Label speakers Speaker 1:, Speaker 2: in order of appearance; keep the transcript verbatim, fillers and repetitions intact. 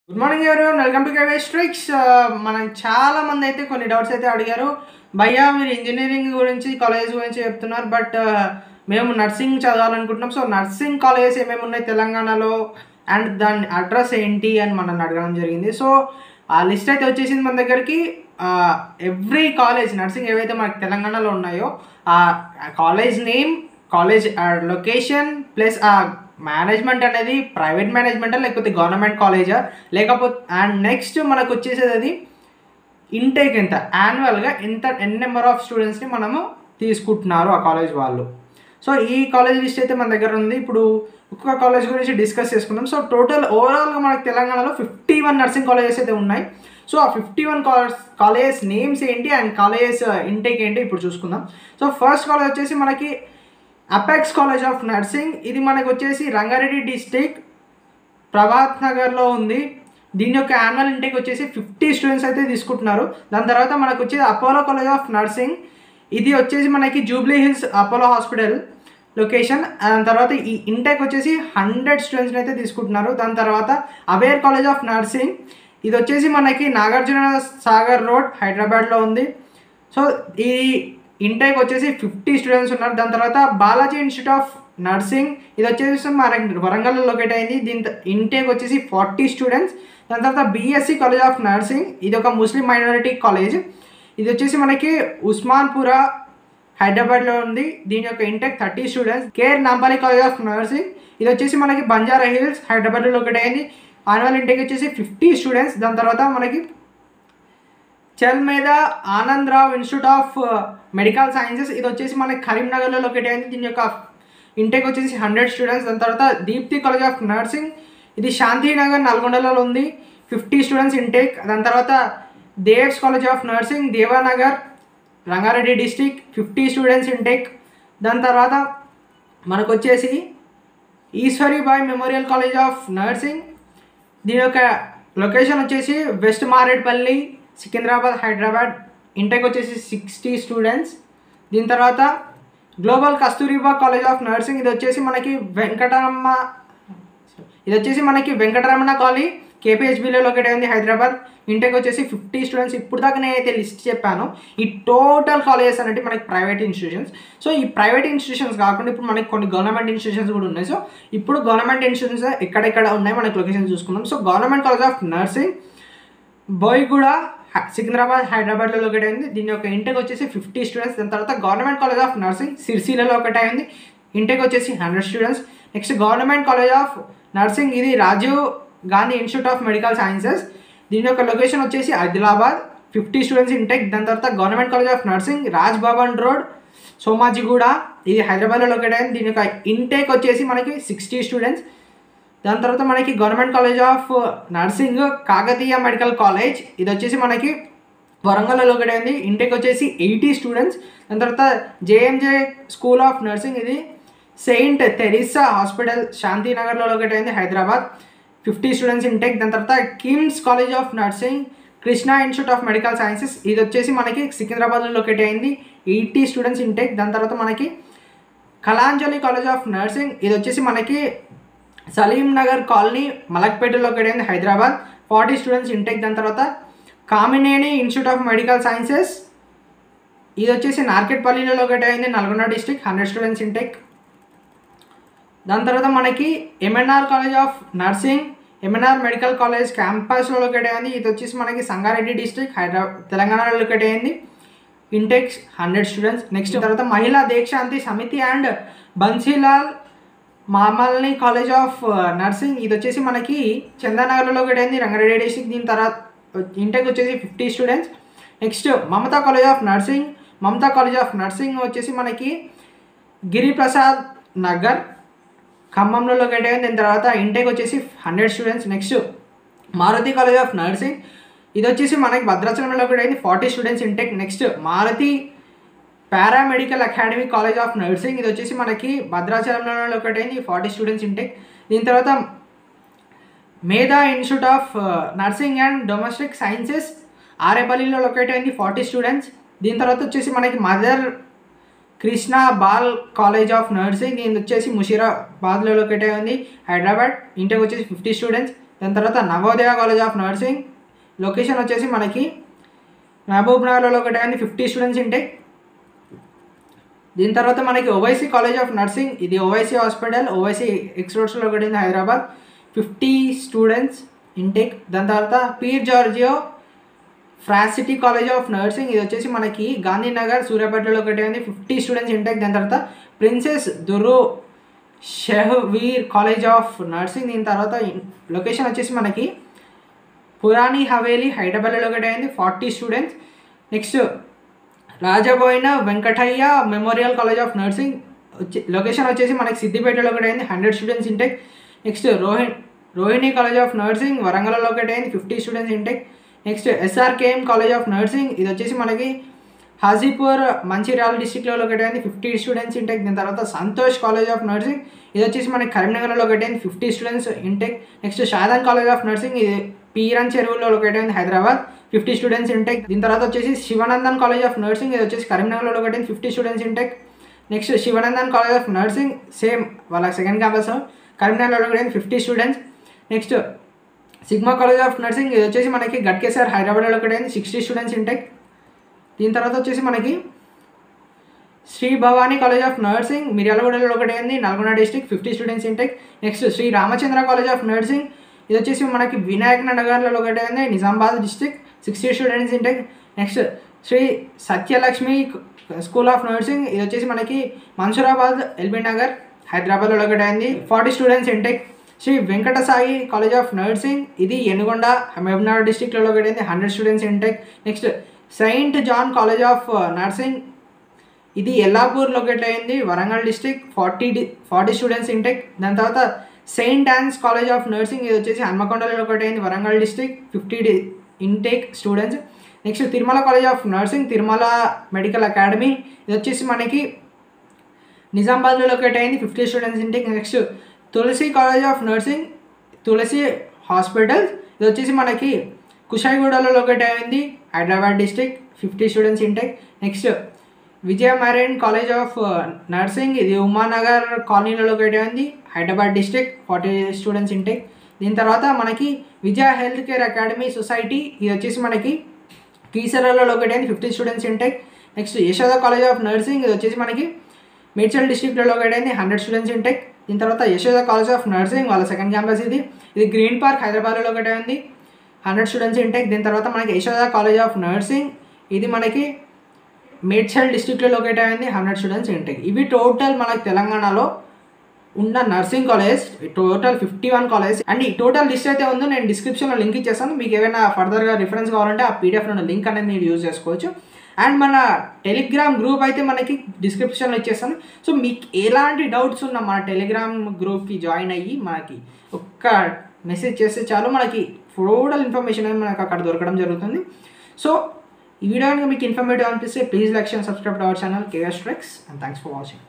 Speaker 1: Good morning everyone, welcome to KVS tricks. మనం చాలా మంది అయితే కొన్ని డౌట్స్ అయితే అడిగారు. భయ్యా మీరు ఇంజనీరింగ్ గురించి కాలేజ్ గురించి చెప్తున్నారు, బట్ మేము నర్సింగ్ చదవాలనుకుంటున్నాం. సో నర్సింగ్ కాలేజెస్ ఏమేమి ఉన్నాయి తెలంగాణలో అండ్ దాని అడ్రస్ ఏంటి అని మనం అడగడం జరిగింది. సో ఆ లిస్ట్ అయితే వచ్చేసింది మన దగ్గరికి. ఎవ్రీ కాలేజ్ నర్సింగ్ ఏవైతే మనకి తెలంగాణలో ఉన్నాయో ఆ college name, college location plus ఆ మేనేజ్మెంట్ అనేది ప్రైవేట్ మేనేజ్మెంటా లేకపోతే గవర్నమెంట్ కాలేజా, లేకపోతే అండ్ నెక్స్ట్ మనకు వచ్చేసేది అది ఇంటేక్ ఎంత యాన్యువల్గా ఎంత ఎన్ నెంబర్ ఆఫ్ స్టూడెంట్స్ని మనము తీసుకుంటున్నారు ఆ కాలేజ్ వాళ్ళు. సో ఈ కాలేజ్ లిస్ట్ అయితే మన దగ్గర ఉంది. ఇప్పుడు ఒక్కొక్క కాలేజ్ గురించి డిస్కస్ చేసుకుందాం. సో టోటల్ ఓవరాల్గా మనకి తెలంగాణలో ఫిఫ్టీ వన్ నర్సింగ్ కాలేజెస్ అయితే ఉన్నాయి. సో ఆ fifty one college colleges names ఏంటి అండ్ కాలేజెస్ ఇంటేక్ ఏంటి ఇప్పుడు చూసుకుందాం. సో ఫస్ట్ కాలేజ్ వచ్చేసి మనకి అపెక్స్ కాలేజ్ ఆఫ్ నర్సింగ్. ఇది మనకు వచ్చేసి రంగారెడ్డి డిస్టిక్ ప్రభాత్ నగర్లో ఉంది. దీని యొక్క యాన్యువల్ ఇంటేక్ వచ్చేసి ఫిఫ్టీ స్టూడెంట్స్ అయితే తీసుకుంటున్నారు. దాని తర్వాత మనకు వచ్చేసి అపోలో కాలేజ్ ఆఫ్ నర్సింగ్. ఇది వచ్చేసి మనకి జూబ్లీ హిల్స్ అపోలో హాస్పిటల్ లొకేషన్. దాని తర్వాత ఈ ఇంటేక్ వచ్చేసి హండ్రెడ్ స్టూడెంట్స్ని అయితే తీసుకుంటున్నారు. దాని తర్వాత అవేర్ కాలేజ్ ఆఫ్ నర్సింగ్. ఇది వచ్చేసి మనకి నాగార్జున సాగర్ రోడ్ హైదరాబాద్లో ఉంది. సో ఈ ఇంటేక్ వచ్చేసి ఫిఫ్టీ స్టూడెంట్స్ ఉన్నారు. దాని తర్వాత బాలాజీ ఇన్స్టిట్యూట్ ఆఫ్ నర్సింగ్. ఇది వచ్చేసి మన వరంగల్లో లొకేట్ అయింది. దీని ఇంటేక్ వచ్చేసి ఫార్టీ స్టూడెంట్స్. దాని తర్వాత బీఎస్సీ కాలేజ్ ఆఫ్ నర్సింగ్. ఇది ఒక ముస్లిం మైనారిటీ కాలేజ్. ఇది వచ్చేసి మనకి ఉస్మాన్పురా హైదరాబాద్లో ఉంది. దీని యొక్క intake thirty students. Care Nampally college of nursing. ఇది వచ్చేసి మనకి బంజారా హిల్స్ హైదరాబాద్లో లొకేట్ అయింది. యాన్యువల్ ఇంటేక్ వచ్చేసి ఫిఫ్టీ స్టూడెంట్స్. దాని తర్వాత మనకి Chalmeda Anandrao institute of medical sciences. ఇది వచ్చేసి మనకి కరీంనగర్లో లొకేట్ అయింది. దీని యొక్క ఇంటేక్ వచ్చేసి హండ్రెడ్ స్టూడెంట్స్. దాని తర్వాత దీప్తి కాలేజ్ ఆఫ్ నర్సింగ్. ఇది శాంతినగర్ నల్గొండలో ఉంది. Fifty students intake. దాని తర్వాత Dev's college of nursing Devanagar Rangareddy district, fifty students intake. దాని తర్వాత మనకు వచ్చేసి Eshwaribai memorial college of nursing. దీని యొక్క లొకేషన్ వచ్చేసి వెస్ట్ మారేడ్పల్లి సికింద్రాబాద్ హైదరాబాద్. ఇంటేక్ వచ్చేసి సిక్స్టీ స్టూడెంట్స్. దీని తర్వాత global Kasturba college of nursing. ఇది వచ్చేసి మనకి వెంకటరమ్మ ఇది వచ్చేసి మనకి వెంకటరమణ కాలేజ్ కేపీహెచ్బీలో లొకేట్ అయింది హైదరాబాద్. ఇంటేక్ వచ్చేసి ఫిఫ్టీ స్టూడెంట్స్. ఇప్పుడు దాకా నేనైతే లిస్ట్ చెప్పాను ఈ టోటల్ కాలేజెస్ అనేవి మనకి ప్రైవేట్ ఇన్స్టిట్యూషన్స్. సో ఈ ప్రైవేట్ ఇన్స్టిట్యూషన్స్ కాకుండా ఇప్పుడు మనకి కొన్ని గవర్నమెంట్ ఇన్స్టిట్యూషన్స్ కూడా ఉన్నాయి. సో ఇప్పుడు గవర్నమెంట్ ఇన్స్టిట్యూషన్స్ ఎక్కడెక్కడ ఉన్నాయి మనకి లొకేషన్ చూసుకుందాం. So government college of nursing Boiguda Secunderabad హైదరాబాద్లో లొకేట్ అయింది. దీని యొక్క ఇంటేక్ వచ్చేసి ఫిఫ్టీ స్టూడెంట్స్. దాని తర్వాత గవర్నమెంట్ కాలేజ్ ఆఫ్ నర్సింగ్ సిరిసిల్లలో ఒకటి అయింది. ఇంటేక్ వచ్చేసి hundred students. Next government college of nursing. ఇది Rajiv Gandhi institute of medical sciences. దీని యొక్క లొకేషన్ వచ్చేసి ఆదిలాబాద్, ఫిఫ్టీ స్టూడెంట్స్ ఇంటేక్. దాని తర్వాత government college of nursing Raj Bhavan road Somajiguda. ఇది హైదరాబాద్లో లొకేట్ అయింది. దీని యొక్క ఇంటేక్ వచ్చేసి మనకి సిక్స్టీ స్టూడెంట్స్. దాని తర్వాత మనకి government college of nursing Kakatiya medical college. ఇది వచ్చేసి మనకి వరంగల్లో లొకేట్ అయింది. ఇంటేక్ వచ్చేసి ఎయిటీ స్టూడెంట్స్. దాని తర్వాత జేఎంజే స్కూల్ ఆఫ్ నర్సింగ్. ఇది సెయింట్ తెరిసా హాస్పిటల్ శాంతినగర్లో లొకేట్ అయింది హైదరాబాద్, ఫిఫ్టీ స్టూడెంట్స్ ఇంటేక్. దాని తర్వాత KIMS college of nursing Krishna institute of medical sciences. ఇది వచ్చేసి మనకి సికింద్రాబాద్లో లొకేట్ అయింది, ఎయిటీ స్టూడెంట్స్ ఇంటేక్. దాని తర్వాత మనకి కళాంజలి కాలేజ్ ఆఫ్ నర్సింగ్. ఇది వచ్చేసి మనకి సలీం నగర్ కాలనీ మలక్పేటలో లొకేట్ అయింది హైదరాబాద్, ఫార్టీ స్టూడెంట్స్ ఇంటేక్. దాని తర్వాత Kamineni institute of medical sciences. ఇది వచ్చేసి నార్కెట్పల్లిలో లొకేట్ అయింది Nalgonda district, hundred students intake. దాని తర్వాత మనకి MNR college of nursing MNR medical college క్యాంపస్లో లొకేట్ అయింది. ఇది వచ్చేసి మనకి సంగారెడ్డి డిస్టిక్ హైదరాబాద్ తెలంగాణలో లొకేట్ అయింది. Intakes hundred students. నెక్స్ట్ తర్వాత మహిళా దీక్షాంతి సమితి అండ్ బన్సీలాల్ మామల్ని కాలేజ్ ఆఫ్ నర్సింగ్. ఇది వచ్చేసి మనకి చందానగర్లో లొకేట్ అయింది రంగారెడ్డి డిస్టిక్. దీని తర్వాత ఇంటేక్ వచ్చేసి fifty students. Next Mamata college of nursing Mamata college of nursing వచ్చేసి మనకి గిరిప్రసాద్ నగర్ ఖమ్మంలో లొకేట్ అయింది. దాని తర్వాత ఇంటేక్ వచ్చేసి hundred students. Next Maruti college of nursing. ఇది వచ్చేసి మనకి భద్రాచలంలో లొకేట్ అయింది, forty students intake. Next Maruti paramedical academy college of nursing. ఇది వచ్చేసి మనకి భద్రాచలంలో లొకేట్ అయింది, ఫార్టీ స్టూడెంట్స్ ఇంటేక్. దీని తర్వాత Medha institute of nursing and domestic sciences ఆరేపల్లిలో లొకేట్ అయింది, ఫార్టీ స్టూడెంట్స్. దీని తర్వాత వచ్చేసి మనకి mother Krishna Bal college of nursing. దీని వచ్చేసి ముషీరాబాద్లో లొకేట్ అయింది హైదరాబాద్, ఇంటేక్ వచ్చేసి ఫిఫ్టీ స్టూడెంట్స్. దాని తర్వాత Navodaya college of nursing, location వచ్చేసి మనకి మహబూబ్ నగర్లో ఒకటి అయింది, ఫిఫ్టీ స్టూడెంట్స్ ఇంటేక్. దీని తర్వాత మనకి ఓవైసీ కాలేజ్ ఆఫ్ నర్సింగ్, ఇది ఓవైసీ హాస్పిటల్ ఓవైసీ ఎక్స్ రోడ్స్లో ఒకటి ఉంది హైదరాబాద్, ఫిఫ్టీ స్టూడెంట్స్ ఇంటేక్. దాని తర్వాత Pier Giorgio Frassati college of nursing, ఇది వచ్చేసి మనకి గాంధీనగర్ సూర్యాపేటలో ఒకటి ఉంది, ఫిఫ్టీ స్టూడెంట్స్ ఇంటేక్. దాని తర్వాత princess Durru Shehvar college of nursing, దీని తర్వాత లొకేషన్ వచ్చేసి మనకి పురాణి హవేలీ హైదరాబాద్లో ఒకటి అయింది, forty students. Next Rajaboina Venkataiah memorial college of nursing వచ్చి లొకేషన్ వచ్చేసి మనకి సిద్దిపేటలో ఒకటి అయింది, hundred students intake. Next Rohini Rohini college of nursing వరంగల్లో ఒకటి అయింది, fifty students intake. Next SRKM college of nursing, ఇది వచ్చేసి మనకి హాజీపూర్ మంచిర్యాల డిస్టిక్లో ఒకటి అయింది, ఫిఫ్టీ స్టూడెంట్స్ ఇంటేక్. దాని తర్వాత సంతోష్ కాలేజ్ ఆఫ్ నర్సింగ్, ఇది వచ్చేసి మనకి కరీంనగర్లో ఒకటి అయింది, fifty students intake. Next Shadan college of nursing, ఇది పీరన్ చెరువులో ఒకటి అయింది హైదరాబాద్, ఫిఫ్టీ స్టూడెంట్స్ ఇంటేక్. దీని తర్వాత వచ్చేసి శివనందన్ కాలేజ్ ఆఫ్ నర్సింగ్, ఇది వచ్చేసి కరీంనగర్లో ఒకటి అయింది, fifty students intake. Next Shivanandan college of nursing same వాళ్ళ సెకండ్ క్యాంపస్ కరీంనగర్లో ఒకటి అయింది, fifty students. Next sigma college of nursing, ఇది వచ్చేసి మనకి గట్కేసర్ హైదరాబాద్లో ఒకటి అయింది, సిక్స్టీ స్టూడెంట్స్ ఇంటేక్. దీని తర్వాత వచ్చేసి మనకి Shri Bhavani college of nursing మిర్యాలగూడలో ఒకటి అయింది, Nalgonda district, fifty students intake. Next Shri Ramachandra college of nursing, ఇది వచ్చేసి మనకి వినాయక్ నగర్లో ఒకటి అయింది, Nizamabad district, sixty students intake. Next Shri Satyalakshmi school of nursing, ఇది వచ్చేసి మనకి మన్సూరాబాద్ ఎల్బీ నగర్ హైదరాబాద్లో ఒకటి అయింది, forty students intake. Shri Venkata Sai college of nursing, ఇది ఎనుగొండ మహబూబ్నగర్ డిస్ట్రిక్ట్లో ఒకటి అయింది, hundred students intake. Next Saint John college of nursing, ఇది ఎల్లాపూర్ లొకేట్ అయింది, వరంగల్ డిస్ట్రిక్ట్, ఫార్టీ డి ఫార్టీ స్టూడెంట్స్ ఇంటేక్. దాని తర్వాత saint Don's college of nursing, ఇది వచ్చేసి హన్మకొండలో ఒకటి అయింది, వరంగల్ డిస్ట్రిక్ట్, ఫిఫ్టీ డి intake students. Next Tirumala college of nursing Tirumala medical academy, ఇది వచ్చేసి మనకి నిజామాబాద్లో లొకేట్ అయింది, fifty students intake. Next Tulasi college of nursing Tulasi hospital, ఇది వచ్చేసి మనకి కుషాయిగూడలో లొకేట్ అయింది, Hyderabad district, fifty students intake. Next Vijaya marine college of nursing, ఇది ఉమానగర్ కాలనీలో లొకేట్ అయింది, Hyderabad district, forty students intake. దీని తర్వాత మనకి Vijaya health care academy society, ఇది వచ్చేసి మనకి కీసరలో లొకేట్ అయింది, fifty students intake. Next Yashoda college of nursing, ఇది వచ్చేసి మనకి మేడ్చల్ డిస్ట్రిక్ట్లో లొకేట్ అయింది, హండ్రెడ్ స్టూడెంట్స్ ఇంటేక్. దీని తర్వాత యశోద కాలేజ్ ఆఫ్ నర్సింగ్ వాళ్ళ సెకండ్ క్యాంపస్ ఇది ఇది గ్రీన్ పార్క్ హైదరాబాద్లో లొకేట్ అయింది, హండ్రెడ్ స్టూడెంట్స్ ఇంటేక్. దీని తర్వాత మనకి యశోద కాలేజ్ ఆఫ్ నర్సింగ్, ఇది మనకి మేడ్చల్ డిస్ట్రిక్ట్లో లొకేట్ అయింది, హండ్రెడ్ స్టూడెంట్స్ ఇంటేక్. ఇవి టోటల్ మనకి తెలంగాణలో ఉన్న nursing college, total fifty one college. And ఈ టోటల్ లిస్ట్ అయితే ఉందో నేను డిస్క్రిప్షన్లో లింక్ ఇచ్చేస్తాను, మీకు ఏమైనా ఫర్దర్గా రిఫరెన్స్ కావాలంటే ఆ పీడిఎఫ్లో లింక్ అనేది మీరు యూజ్ చేసుకోవచ్చు. అండ్ మన టెలిగ్రామ్ గ్రూప్ అయితే మనకి డిస్క్రిప్షన్లో ఇచ్చేస్తాను. సో మీకు ఎలాంటి డౌట్స్ ఉన్నా మన టెలిగ్రామ్ గ్రూప్కి జాయిన్ అయ్యి మనకి ఒక్క మెసేజ్ చేస్తే చాలు, మనకి టోటల్ ఇన్ఫర్మేషన్ అనేది మనకు అక్కడ దొరకడం జరుగుతుంది. సో ఈ వీడియో కనుక మీకు ఇన్ఫర్మేటివ్ అనిపిస్తే please like and subscribe to our channel KS treks and thanks for watching.